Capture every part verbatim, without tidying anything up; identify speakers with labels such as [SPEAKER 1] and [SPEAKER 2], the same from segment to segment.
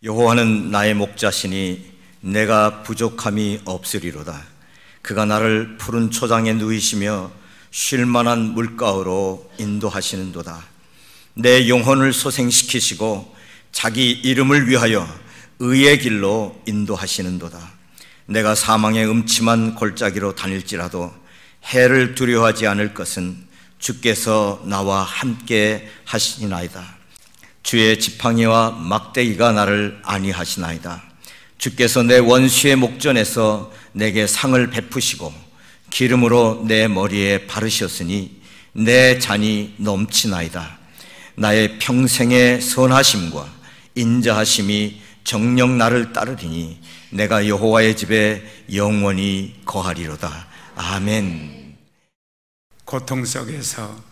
[SPEAKER 1] 여호와는 나의 목자시니 내가 부족함이 없으리로다. 그가 나를 푸른 초장에 누이시며 쉴 만한 물가으로 인도하시는도다. 내 영혼을 소생시키시고 자기 이름을 위하여 의의 길로 인도하시는도다. 내가 사망의 음침한 골짜기로 다닐지라도 해를 두려워하지 않을 것은 주께서 나와 함께 하시나이다. 주의 지팡이와 막대기가 나를 안위하시나이다. 주께서 내 원수의 목전에서 내게 상을 베푸시고 기름으로 내 머리에 바르셨으니 내 잔이 넘치나이다. 나의 평생의 선하심과 인자하심이 정녕 나를 따르리니 내가 여호와의 집에 영원히 거하리로다. 아멘.
[SPEAKER 2] 고통 속에서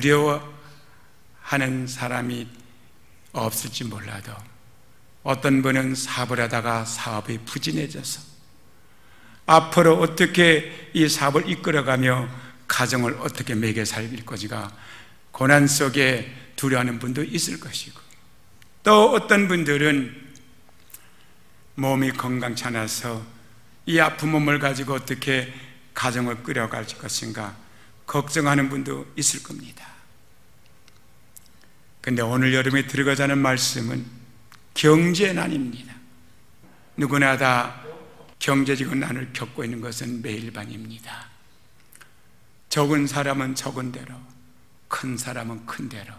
[SPEAKER 2] 두려워하는 사람이 없을지 몰라도 어떤 분은 사업을 하다가 사업이 부진해져서 앞으로 어떻게 이 사업을 이끌어가며 가정을 어떻게 매겨 살릴 것인가 고난 속에 두려워하는 분도 있을 것이고, 또 어떤 분들은 몸이 건강치 않아서 이 아픈 몸을 가지고 어떻게 가정을 끌어갈 것인가 걱정하는 분도 있을 겁니다. 근데 오늘 여름에 들어가자 하는 말씀은 경제난입니다. 누구나 다 경제적인 난을 겪고 있는 것은 매일반입니다. 적은 사람은 적은 대로, 큰 사람은 큰 대로.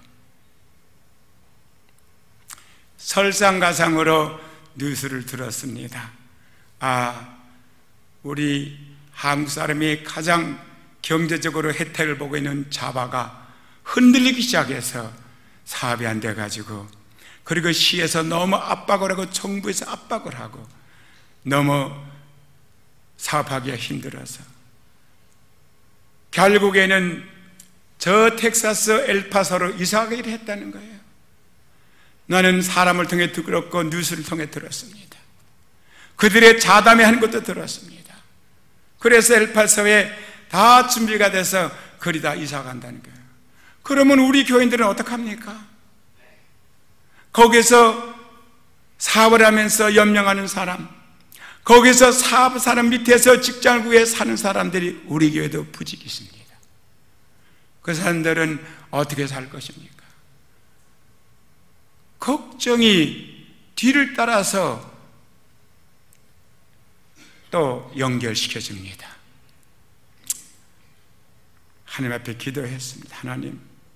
[SPEAKER 2] 설상가상으로 뉴스를 들었습니다. 아, 우리 한국 사람이 가장 경제적으로 혜택을 보고 있는 자바가 흔들리기 시작해서 사업이 안 돼가지고, 그리고 시에서 너무 압박을 하고 정부에서 압박을 하고 너무 사업하기가 힘들어서 결국에는 저 텍사스 엘파소로 이사가기를 했다는 거예요. 나는 사람을 통해 들었고 뉴스를 통해 들었습니다. 그들의 자담회 하는 것도 들었습니다. 그래서 엘파소에 다 준비가 돼서 거리 다 이사 간다는 거예요. 그러면 우리 교인들은 어떡합니까? 거기서 사업을 하면서 연명하는 사람, 거기서 사업 사람 밑에서 직장을 구해 사는 사람들이 우리 교회도 부직이 있습니다. 그 사람들은 어떻게 살 것입니까? 걱정이 뒤를 따라서 또 연결시켜줍니다. 하나님 앞에 기도했습니다. 하나님,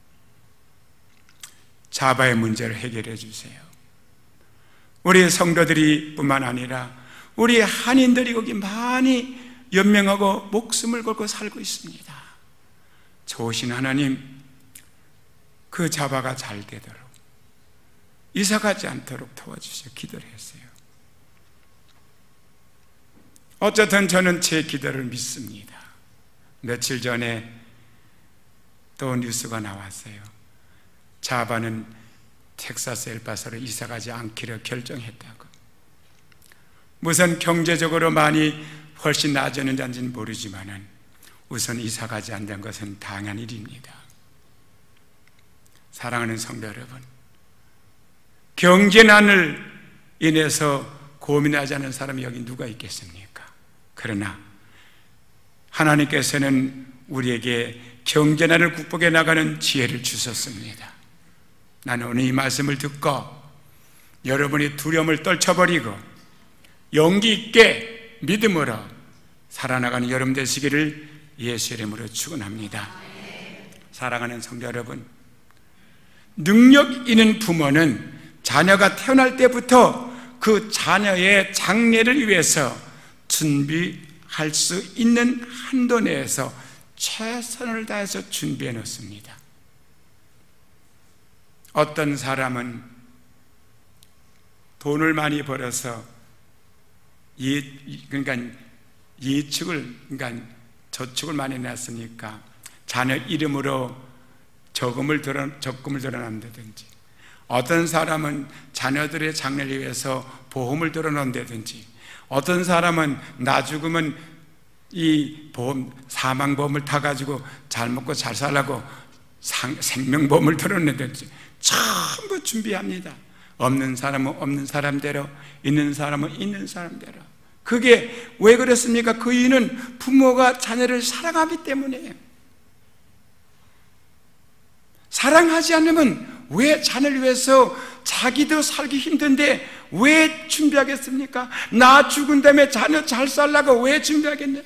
[SPEAKER 2] 자바의 문제를 해결해 주세요. 우리 성도들이 뿐만 아니라 우리 한인들이 거기 많이 연명하고 목숨을 걸고 살고 있습니다. 좋으신 하나님, 그 자바가 잘 되도록, 이사가지 않도록 도와주세요. 기도를 했어요. 어쨌든 저는 제 기도를 믿습니다. 며칠 전에 또 뉴스가 나왔어요. 자바는 텍사스 엘파소로 이사가지 않기로 결정했다고. 무슨 경제적으로 많이 훨씬 나아졌는지는 모르지만은 우선 이사가지 않는 것은 당연한 일입니다. 사랑하는 성도 여러분, 경제난을 인해서 고민하지 않은 사람이 여기 누가 있겠습니까? 그러나 하나님께서는 우리에게 경제난을 극복해 나가는 지혜를 주셨습니다. 나는 오늘 이 말씀을 듣고 여러분이 두려움을 떨쳐버리고 용기 있게 믿음으로 살아나가는 여러분 되시기를 예수 이름으로 축원합니다. 사랑하는 성도 여러분, 능력 있는 부모는 자녀가 태어날 때부터 그 자녀의 장래를 위해서 준비할 수 있는 한도 내에서 최선을 다해서 준비해 놓습니다. 어떤 사람은 돈을 많이 벌어서 예, 그러니까 예측을, 그러니까 저축을 많이 냈으니까 자녀 이름으로 저금을 들어, 적금을 들어놓는다든지, 어떤 사람은 자녀들의 장래를 위해서 보험을 들어놓는다든지, 어떤 사람은 나 죽으면 이 보험, 사망보험을 타가지고 잘 먹고 잘 살라고 상, 생명보험을 들어놓는다든지 전부 준비합니다. 없는 사람은 없는 사람대로, 있는 사람은 있는 사람대로. 그게 왜 그렇습니까? 그 이유는 부모가 자녀를 사랑하기 때문이에요. 사랑하지 않으면 왜 자녀를 위해서 자기도 살기 힘든데 왜 준비하겠습니까? 나 죽은 다음에 자녀 잘 살라고 왜 준비하겠냐고요?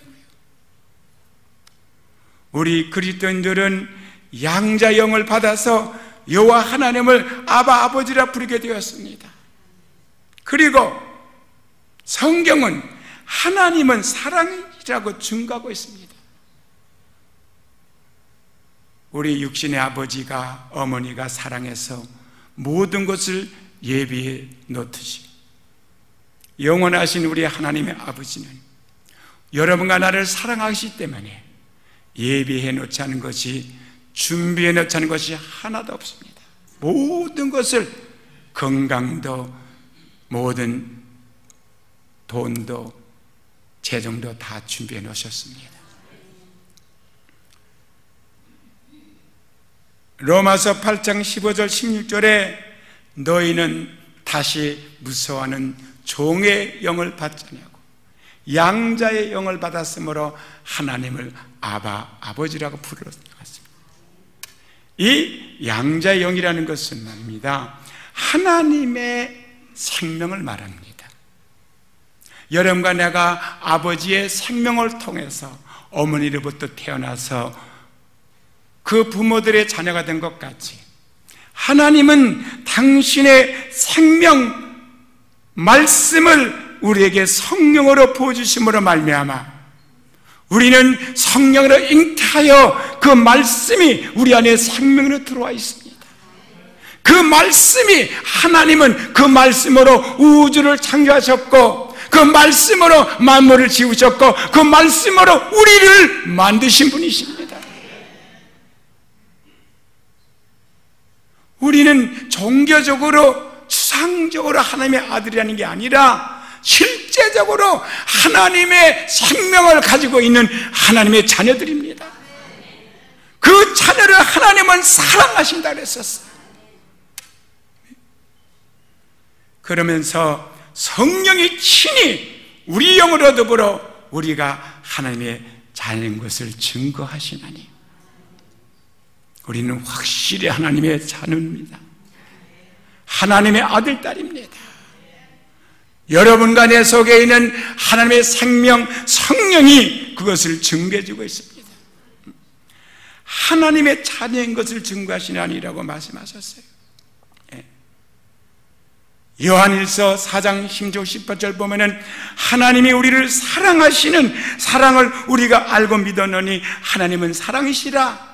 [SPEAKER 2] 우리 그리스도인들은 양자 영을 받아서 여호와 하나님을 아바 아버지라 부르게 되었습니다. 그리고 성경은 하나님은 사랑이라고 증거하고 있습니다. 우리 육신의 아버지가, 어머니가 사랑해서 모든 것을 예비해 놓듯이 영원하신 우리 하나님의 아버지는 여러분과 나를 사랑하시기 때문에 예비해 놓지 않은 것이, 준비해 놓지 않은 것이 하나도 없습니다. 모든 것을, 건강도, 모든 돈도, 재정도 다 준비해 놓으셨습니다. 로마서 팔 장 십오 절 십육 절에 너희는 다시 무서워하는 종의 영을 받지 아니하고 양자의 영을 받았으므로 하나님을 아바 아버지라고 부르렀습니다. 이 양자의 영이라는 것은 말입니다, 하나님의 생명을 말합니다. 여러분과 내가 아버지의 생명을 통해서 어머니로부터 태어나서 그 부모들의 자녀가 된 것 같이 하나님은 당신의 생명 말씀을 우리에게 성령으로 부어주심으로 말미암아 우리는 성령으로 잉태하여 그 말씀이 우리 안에 생명으로 들어와 있습니다. 그 말씀이, 하나님은 그 말씀으로 우주를 창조하셨고 그 말씀으로 만물을 지으셨고 그 말씀으로 우리를 만드신 분이십니다. 우리는 종교적으로, 추상적으로 하나님의 아들이라는 게 아니라 실제적으로 하나님의 생명을 가지고 있는 하나님의 자녀들입니다. 그 자녀를 하나님은 사랑하신다 그랬었어요. 그러면서 성령이 친히 우리 영으로 더불어 우리가 하나님의 자녀인 것을 증거하시나니 우리는 확실히 하나님의 자녀입니다. 하나님의 아들, 딸입니다. 여러분과 내 속에 있는 하나님의 생명, 성령이 그것을 증거해주고 있습니다. 하나님의 자녀인 것을 증거하시나니라고 말씀하셨어요. 요한일서 사 장 십육, 십팔 절 보면은 하나님이 우리를 사랑하시는 사랑을 우리가 알고 믿었느니 하나님은 사랑이시라.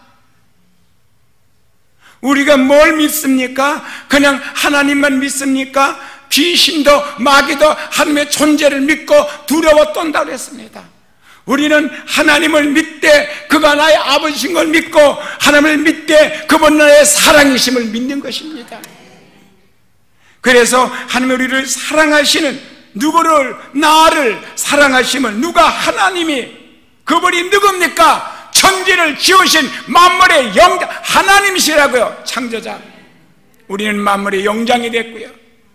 [SPEAKER 2] 우리가 뭘 믿습니까? 그냥 하나님만 믿습니까? 귀신도 마귀도 하나님의 존재를 믿고 두려워 떤다고 했습니다. 우리는 하나님을 믿되 그가 나의 아버지신 걸 믿고 하나님을 믿되 그분 나의 사랑이심을 믿는 것입니다. 그래서 하나님이 우리를 사랑하시는, 누구를, 나를 사랑하심을, 누가, 하나님이, 그분이 누굽니까? 천지를 지으신 만물의 영장, 하나님이시라고요. 창조자. 우리는 만물의 영장이 됐고요.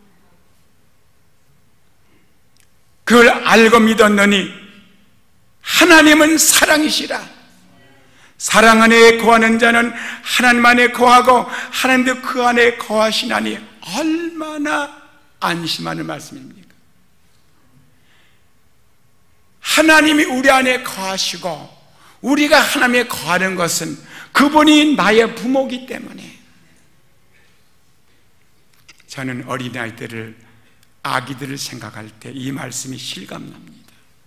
[SPEAKER 2] 그걸 알고 믿었느니 하나님은 사랑이시라. 사랑 안에 거하는 자는 하나님 안에 거하고 하나님도 그 안에 거하시나니 얼마나 안심하는 말씀입니까? 하나님이 우리 안에 거하시고 우리가 하나님에 거하는 것은 그분이 나의 부모이기 때문에. 저는 어린아이들을, 아기들을 생각할 때 이 말씀이 실감납니다.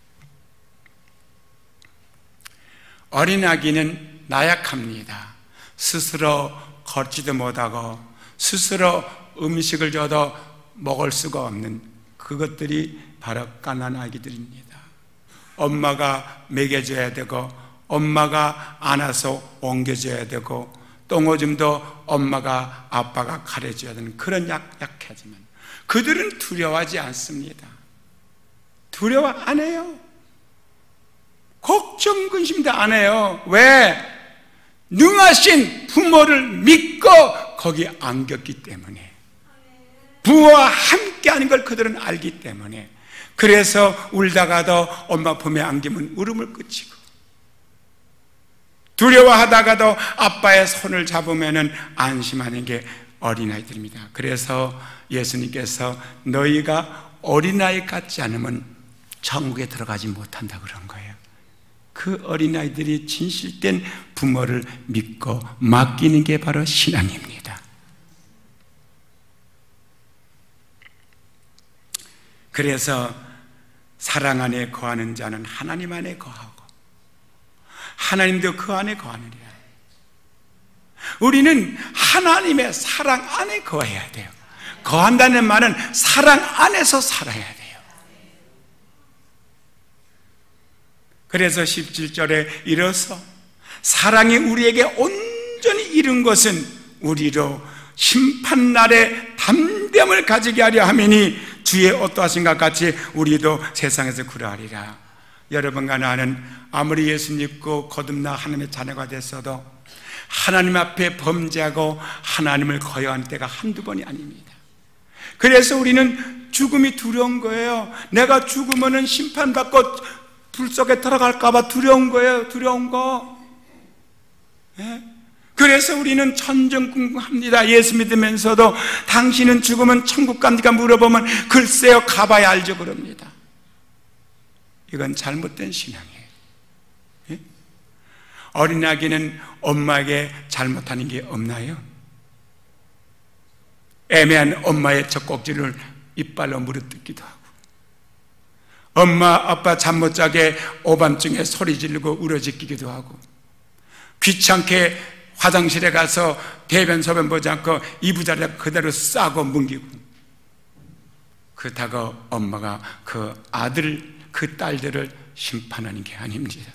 [SPEAKER 2] 어린아기는 나약합니다. 스스로 걷지도 못하고 스스로 음식을 줘도 먹을 수가 없는 그것들이 바로 갓난 아기들입니다. 엄마가 먹여줘야 되고 엄마가 안아서 옮겨줘야 되고 똥오줌도 엄마가 아빠가 가려줘야 되는 그런 약, 약하지만 그들은 두려워하지 않습니다. 두려워 안 해요. 걱정 근심도 안 해요. 왜? 능하신 부모를 믿고 거기 안겼기 때문에. 부, 부모와 함께하는 걸 그들은 알기 때문에, 그래서 울다가도 엄마 품에 안기면 울음을 그치고, 두려워하다가도 아빠의 손을 잡으면 안심하는 게 어린아이들입니다. 그래서 예수님께서 너희가 어린아이 같지 않으면 천국에 들어가지 못한다 그런 거예요. 그 어린아이들이 진실된 부모를 믿고 맡기는 게 바로 신앙입니다. 그래서 사랑 안에 거하는 자는 하나님 안에 거하고 하나님도 그 안에 거하느니라. 우리는 하나님의 사랑 안에 거해야 돼요. 거한다는 말은 사랑 안에서 살아야 돼요. 그래서 십칠 절에 이르서 사랑이 우리에게 온전히 이룬 것은 우리로 심판날에 담대함을 가지게 하려 하매니 주의 어떠하신 것 같이 우리도 세상에서 그러하리라. 여러분과 나는 아무리 예수 믿고 거듭나 하나님의 자녀가 됐어도 하나님 앞에 범죄하고 하나님을 거역하는 때가 한두 번이 아닙니다. 그래서 우리는 죽음이 두려운 거예요. 내가 죽으면 심판받고 불 속에 들어갈까 봐 두려운 거예요. 두려운 거. 네? 그래서 우리는 천정궁금합니다. 예수 믿으면서도 당신은 죽으면 천국 갑니까? 물어보면 글쎄요 가봐야 알죠 그럽니다. 이건 잘못된 신앙이에요. 네? 어린아기는 엄마에게 잘못하는 게 없나요? 애매한 엄마의 젖꼭지를 이빨로 물어뜯기도 하고, 엄마 아빠 잠 못 자게 오밤중에 소리 지르고 울어짖기도 하고, 귀찮게 화장실에 가서 대변 소변 보지 않고 이부자리에 그대로 싸고 뭉기고, 그렇다고 엄마가 그 아들 그 딸들을 심판하는 게 아닙니다.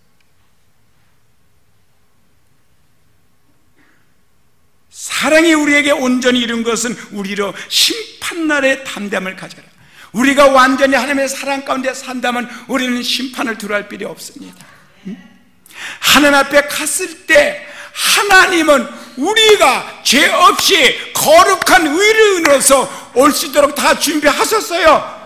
[SPEAKER 2] 사랑이 우리에게 온전히 이룬 것은 우리로 심판날의 담대함을 가져라. 우리가 완전히 하나님의 사랑 가운데 산다면 우리는 심판을 두려워할 필요 없습니다. 하나님 앞에 갔을 때 하나님은 우리가 죄 없이 거룩한 의인으로서 올 수 있도록 다 준비하셨어요.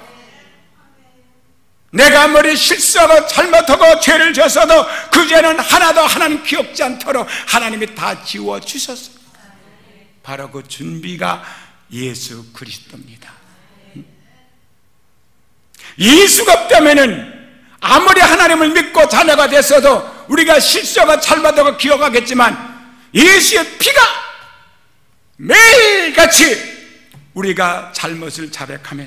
[SPEAKER 2] 내가 아무리 실수하고 잘못하고 죄를 졌어도 그 죄는 하나도 하나님 기억지 않도록 하나님이 다 지워주셨어요. 바로 그 준비가 예수 그리스도입니다. 예수가 없다면은 아무리 하나님을 믿고 자녀가 됐어도 우리가 실수하고 잘못하고 기억하겠지만 예수의 피가 매일같이 우리가 잘못을 자백하면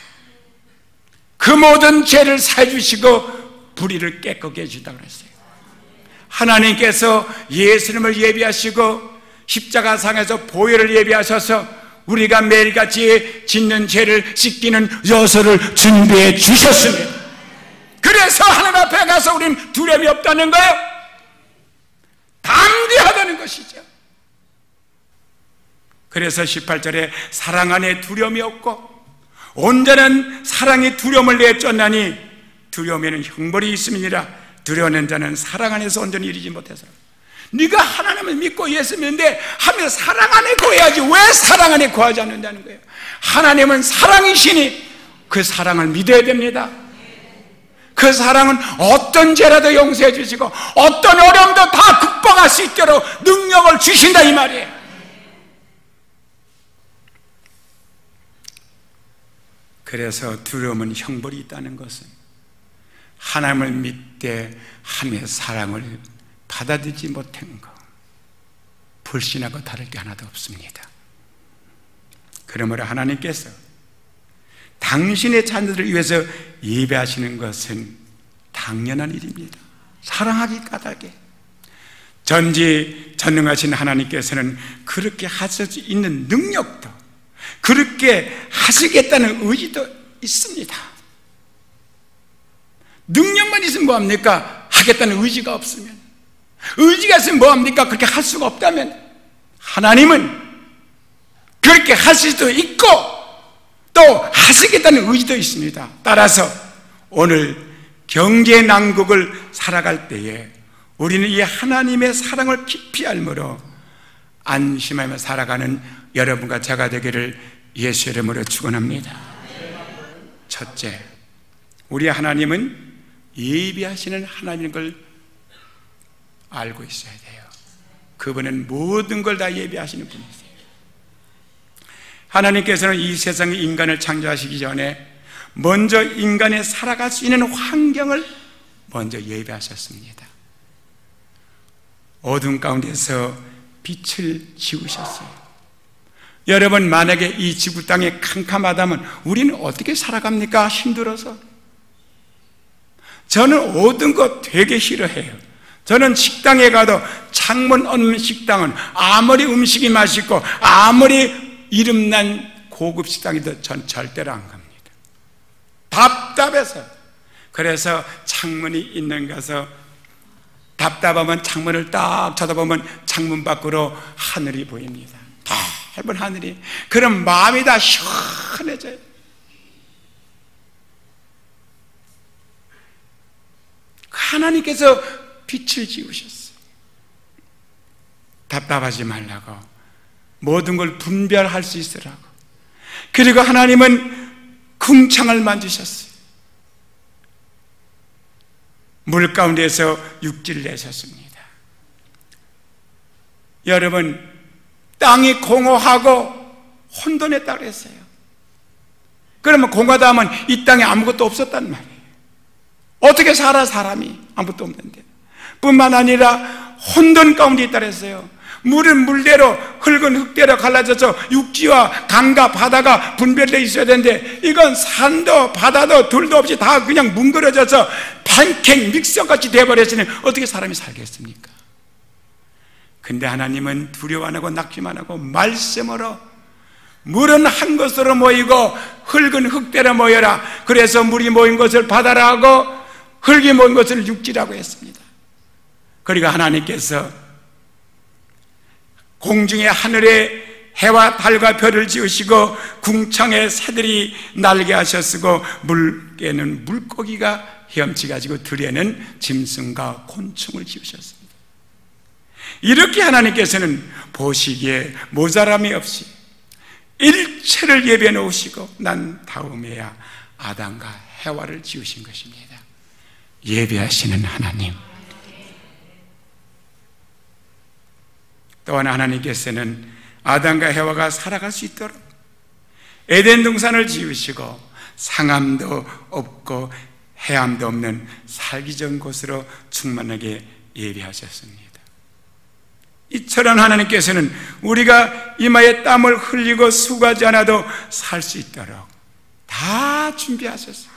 [SPEAKER 2] 그 모든 죄를 사해 주시고 불의를 깨끗게 해주신다고 그랬어요. 하나님께서 예수님을 예비하시고 십자가상에서 보혈을 예비하셔서 우리가 매일같이 짓는 죄를 씻기는 요소를 준비해 주셨습니다. 그래서 하나님 앞에 가서 우리는 두려움이 없다는 거예요. 담대하다는 것이죠. 그래서 십팔 절에 사랑 안에 두려움이 없고 온전한 사랑이 두려움을 내쫓나니 두려움에는 형벌이 있음이니라. 두려워하는 자는 사랑 안에서 온전히 이르지 못해서. 네가 하나님을 믿고 예수 믿는데 하면 사랑 안에 거해야지 왜 사랑 안에 거하지 않는다는 거예요. 하나님은 사랑이시니 그 사랑을 믿어야 됩니다. 그 사랑은 어떤 죄라도 용서해 주시고 어떤 어려움도 다 극복할 수 있도록 능력을 주신다 이 말이에요. 그래서 두려움은 형벌이 있다는 것은 하나님을 믿되 하나님의 사랑을 받아들이지 못한 것, 불신하고 다를 게 하나도 없습니다. 그러므로 하나님께서 당신의 자녀들을 위해서 예배하시는 것은 당연한 일입니다. 사랑하기 까닭에 전지전능하신 하나님께서는 그렇게 하실 수 있는 능력도 그렇게 하시겠다는 의지도 있습니다. 능력만 있으면 뭐합니까? 하겠다는 의지가 없으면, 의지가 있으면 뭐합니까? 그렇게 할 수가 없다면 하나님은 그렇게 하실 수도 있고 또 하시겠다는 의지도 있습니다. 따라서 오늘 경제 난국을 살아갈 때에 우리는 이 하나님의 사랑을 깊이 알므로 안심하며 살아가는 여러분과 제가 되기를 예수 이름으로 축원합니다. 첫째, 우리 하나님은 예비하시는 하나님인 걸 알고 있어야 돼요. 그분은 모든 걸 다 예비하시는 분이세요. 하나님께서는 이 세상의 인간을 창조하시기 전에 먼저 인간이 살아갈 수 있는 환경을 먼저 예비하셨습니다. 어둠 가운데서 빛을 지우셨어요. 여러분, 만약에 이 지구 땅이 캄캄하다면 우리는 어떻게 살아갑니까? 힘들어서. 저는 어두운 거 되게 싫어해요. 저는 식당에 가도 창문 없는 식당은 아무리 음식이 맛있고 아무리 이름난 고급 식당이도 전 절대로 안 갑니다. 답답해서. 그래서 창문이 있는 가서 답답하면 창문을 딱 쳐다보면 창문 밖으로 하늘이 보입니다. 넓은 하늘이. 그럼 마음이 다 시원해져요. 하나님께서 빛을 지우셨어요. 답답하지 말라고, 모든 걸 분별할 수 있으라고. 그리고 하나님은 궁창을 만드셨어요. 물 가운데서 육지를 내셨습니다. 여러분, 땅이 공허하고 혼돈했다고 그랬어요. 그러면 공허하다 하면 이 땅에 아무것도 없었단 말이에요. 어떻게 살아, 사람이? 아무것도 없는데. 뿐만 아니라 혼돈 가운데 있다 그랬어요. 물은 물대로, 흙은 흙대로 갈라져서 육지와 강과 바다가 분별되어 있어야 되는데 이건 산도 바다도 둘도 없이 다 그냥 뭉그러져서 팬케이크 믹서같이 되어버렸으니 어떻게 사람이 살겠습니까? 근데 하나님은 두려워 안 하고 낙심 안 하고 말씀으로 물은 한 곳으로 모이고 흙은 흙대로 모여라. 그래서 물이 모인 것을 바다라 하고 흙이 모인 것을 육지라고 했습니다. 그러니까 하나님께서 공중의 하늘에 해와 달과 별을 지으시고 궁창에 새들이 날게 하셨으고 물개는 물고기가 헤엄치 가지고 들에는 짐승과 곤충을 지으셨습니다. 이렇게 하나님께서는 보시기에 모자람이 없이 일체를 예비해 놓으시고 난 다음에야 아담과 해와를 지으신 것입니다. 예비하시는 하나님. 또한 하나님께서는 아담과 해와가 살아갈 수 있도록 에덴 동산을 지으시고 상함도 없고 해함도 없는 살기 좋은 곳으로 충만하게 예비하셨습니다. 이처럼 하나님께서는 우리가 이마에 땀을 흘리고 수고하지 않아도 살 수 있도록 다 준비하셨어요.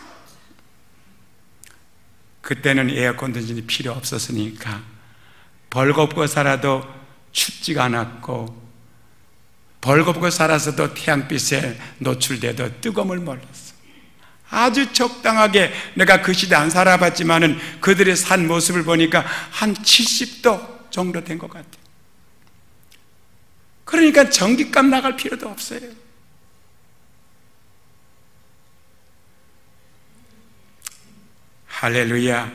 [SPEAKER 2] 그때는 에어컨도 필요 없었으니까 벌겁고 살아도 춥지가 않았고 벌겁고 살아서도 태양빛에 노출돼도 뜨거움을 몰랐어. 아주 적당하게, 내가 그 시대 안 살아봤지만은 그들의 산 모습을 보니까 한 칠십 도 정도 된 것 같아요. 그러니까 전기값 나갈 필요도 없어요. 할렐루야.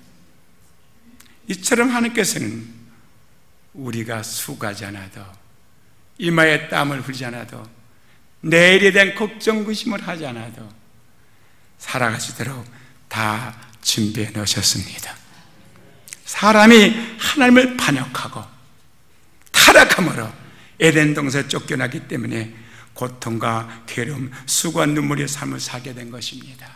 [SPEAKER 2] 이처럼 하나님께서는 우리가 수고하지 않아도, 이마에 땀을 흘리지 않아도, 내일에 대한 걱정 근심을 하지 않아도 살아갈 수 있도록 다 준비해 놓으셨습니다. 사람이 하나님을 반역하고 타락함으로 에덴 동산에 쫓겨나기 때문에 고통과 괴로움, 수고와 눈물의 삶을 살게 된 것입니다.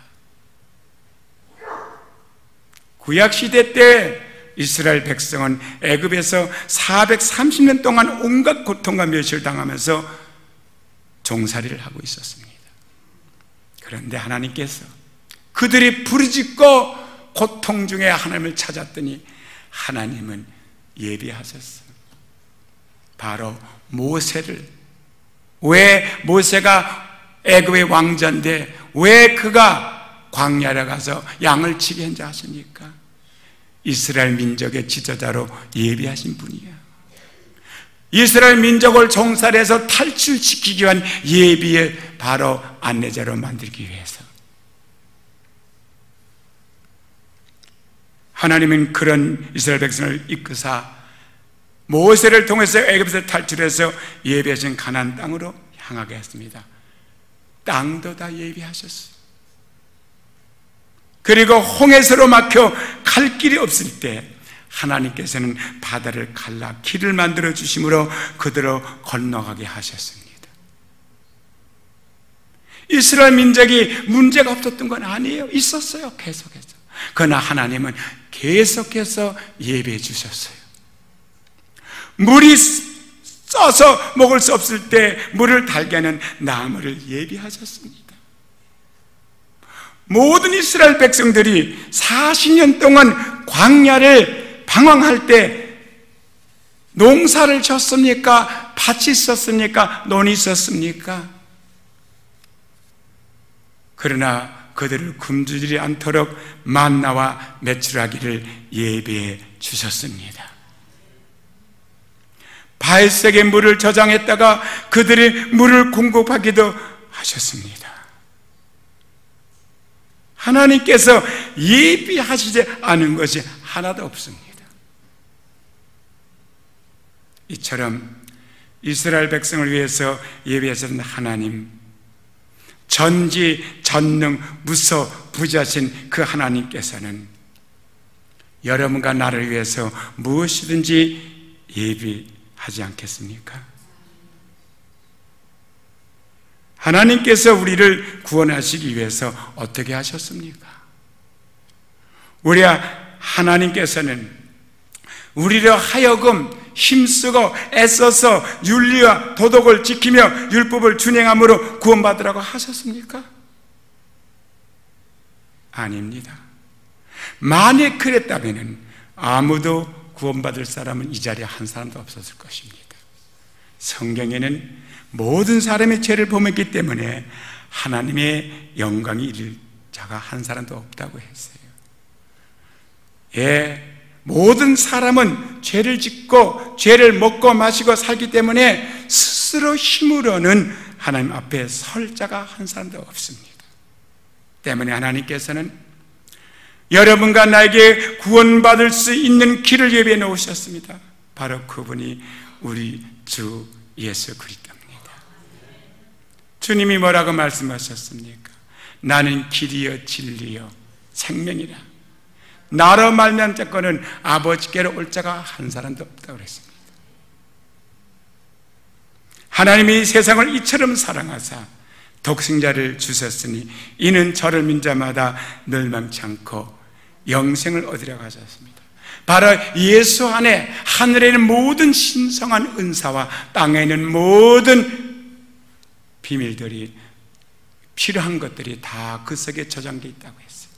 [SPEAKER 2] 구약시대 때 이스라엘 백성은 애굽에서 사백삼십 년 동안 온갖 고통과 멸시를 당하면서 종살이를 하고 있었습니다. 그런데 하나님께서 그들이 부르짖고 고통 중에 하나님을 찾았더니 하나님은 예비하셨어요. 바로 모세를. 왜 모세가 애굽의 왕자인데 왜 그가 광야에 가서 양을 치게 한지 아십니까? 이스라엘 민족의 지도자로 예비하신 분이에요. 이스라엘 민족을 종살이에서 탈출시키기 위한 예비의 바로 안내자로 만들기 위해서. 하나님은 그런 이스라엘 백성을 이끄사 모세를 통해서 애굽에서 탈출해서 예비하신 가나안 땅으로 향하게 했습니다. 땅도 다 예비하셨어요. 그리고 홍해서로 막혀 갈 길이 없을 때 하나님께서는 바다를 갈라 길을 만들어 주심으로 그대로 건너가게 하셨습니다. 이스라엘 민족이 문제가 없었던 건 아니에요. 있었어요. 계속해서. 그러나 하나님은 계속해서 예비해 주셨어요. 물이 써서 먹을 수 없을 때 물을 달게 하는 나무를 예비하셨습니다. 모든 이스라엘 백성들이 사십 년 동안 광야를 방황할 때 농사를 졌습니까? 밭이 있었습니까? 논이 있었습니까? 그러나 그들을 굶주리지 않도록 만나와 메추라기를 예비해 주셨습니다. 바에색의 물을 저장했다가 그들이 물을 공급하기도 하셨습니다. 하나님께서 예비하시지 않은 것이 하나도 없습니다. 이처럼 이스라엘 백성을 위해서 예비하셨던 하나님, 전지 전능 무서 부자신 그 하나님께서는 여러분과 나를 위해서 무엇이든지 예비하지 않겠습니까? 하나님께서 우리를 구원하시기 위해서 어떻게 하셨습니까? 우리 하나님께서는 우리를 하여금 힘쓰고 애써서 윤리와 도덕을 지키며 율법을 준행함으로 구원받으라고 하셨습니까? 아닙니다. 만약 그랬다면 아무도 구원받을 사람은 이 자리에 한 사람도 없었을 것입니다. 성경에는 모든 사람의 죄를 범했기 때문에 하나님의 영광이 이를 자가 한 사람도 없다고 했어요. 예, 모든 사람은 죄를 짓고 죄를 먹고 마시고 살기 때문에 스스로 힘으로는 하나님 앞에 설 자가 한 사람도 없습니다. 때문에 하나님께서는 여러분과 나에게 구원받을 수 있는 길을 예비해 놓으셨습니다. 바로 그분이 우리 주 예수 그리스도입니다. 주님이 뭐라고 말씀하셨습니까? 나는 길이요 진리요 생명이라. 나로 말미암은 자거는 아버지께로 올 자가 한 사람도 없다고 그랬습니다. 하나님이 세상을 이처럼 사랑하사 독생자를 주셨으니 이는 저를 믿는 자마다 멸망치 않고 영생을 얻으려고 하셨습니다. 바로 예수 안에 하늘에 있는 모든 신성한 은사와 땅에 있는 모든 비밀들이, 필요한 것들이 다 그 속에 저장되어 있다고 했어요.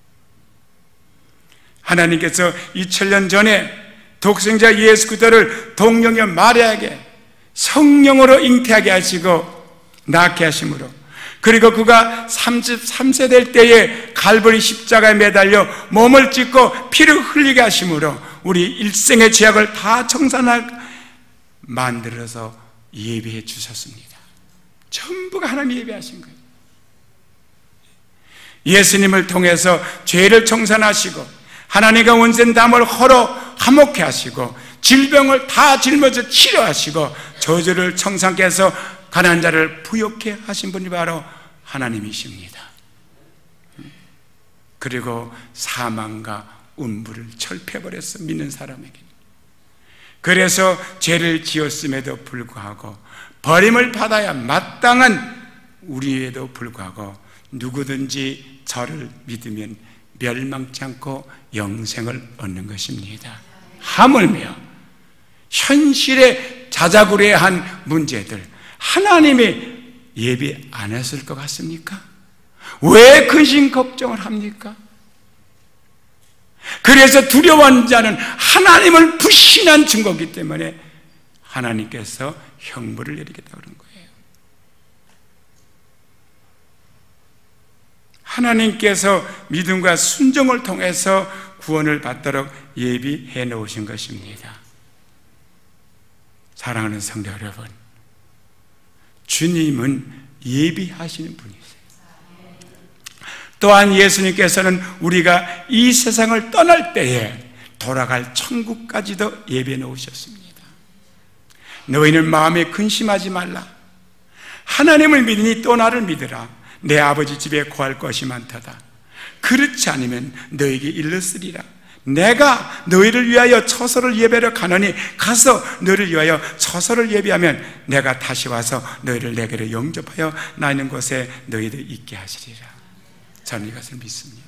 [SPEAKER 2] 하나님께서 이천 년 전에 독생자 예수 그리스도를 동정녀 마리아에게 성령으로 잉태하게 하시고 낳게 하심으로, 그리고 그가 삼십삼 세 될 때에 갈보리 십자가에 매달려 몸을 찢고 피를 흘리게 하심으로 우리 일생의 죄악을 다 청산할 만들어서 예비해 주셨습니다. 전부가 하나님이 예비하신 거예요. 예수님을 통해서 죄를 청산하시고 하나님과 원수된 담을 허로 화목케 하시고 질병을 다 짊어져 치료하시고 저주를 청산케 해서 가난한 자를 부욕케 하신 분이 바로 하나님이십니다. 그리고 사망과 음부를 철폐해버렸어, 믿는 사람에게. 그래서 죄를 지었음에도 불구하고 버림을 받아야 마땅한 우리에도 불구하고 누구든지 저를 믿으면 멸망치 않고 영생을 얻는 것입니다. 하물며 현실에 자작우레 한 문제들 하나님이 예비 안 했을 것 같습니까? 왜 근심 걱정을 합니까? 그래서 두려워하는 자는 하나님을 불신한 증거이기 때문에 하나님께서 형벌을 내리겠다고 그런 거예요. 하나님께서 믿음과 순종을 통해서 구원을 받도록 예비해 놓으신 것입니다. 사랑하는 성도 여러분, 주님은 예비하시는 분이세요. 또한 예수님께서는 우리가 이 세상을 떠날 때에 돌아갈 천국까지도 예비해 놓으셨습니다. 너희는 마음에 근심하지 말라. 하나님을 믿으니 또 나를 믿으라. 내 아버지 집에 구할 것이 많도다. 그렇지 않으면 너에게 일렀으리라. 내가 너희를 위하여 처소를 예배하러 가노니 가서 너희를 위하여 처소를 예배하면 내가 다시 와서 너희를 내게로 영접하여 나 있는 곳에 너희들 있게 하시리라. 저는 이것을 믿습니다.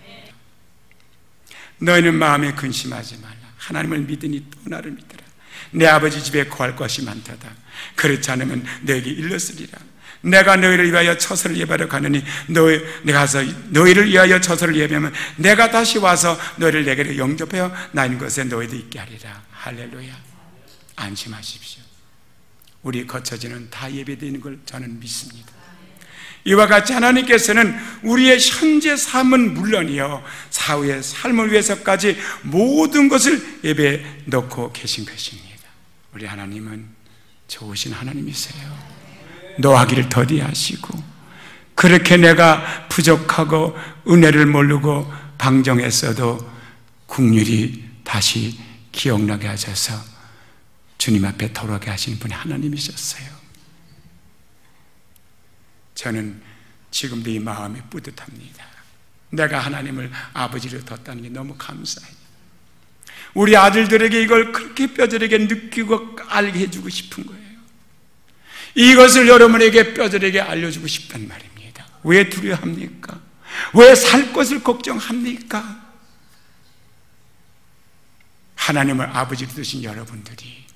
[SPEAKER 2] 너희는 마음에 근심하지 말라. 하나님을 믿으니 또 나를 믿으라. 내 아버지 집에 구할 것이 많도다. 그렇지 않으면 너에게 일렀으리라. 내가 너희를 위하여 처소를 예배하러 가느니 너희, 내가 가서 너희를 위하여 처소를 예배하면 내가 다시 와서 너희를 내게로 영접하여 나 있는 곳에 너희도 있게 하리라. 할렐루야. 안심하십시오. 우리 거처지는 다 예배되는 걸 저는 믿습니다. 이와 같이 하나님께서는 우리의 현재 삶은 물론이요 사후의 삶을 위해서까지 모든 것을 예배에 넣고 계신 것입니다. 우리 하나님은 좋으신 하나님이세요. 노하기를 더디하시고 그렇게 내가 부족하고 은혜를 모르고 방정했어도 긍휼히 다시 기억나게 하셔서 주님 앞에 돌아가게 하시는 분이 하나님이셨어요. 저는 지금도 이 마음이 뿌듯합니다. 내가 하나님을 아버지로 뒀다는 게 너무 감사해요. 우리 아들들에게 이걸 그렇게 뼈저리게 느끼고 알게 해주고 싶은 거예요. 이것을 여러분에게 뼈저리게 알려주고 싶단 말입니다. 왜 두려워합니까? 왜 살 것을 걱정합니까? 하나님을 아버지로 두신 여러분들이